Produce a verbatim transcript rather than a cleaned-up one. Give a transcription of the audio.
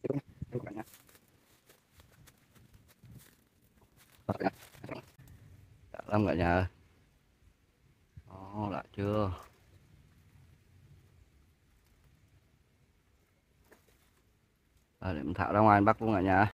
Đúng, đúng cả nhà. Đã lắm cả nhà ơi. Đó, đã chưa? À, để mình thả ra ngoài bắt luôn cả nhà.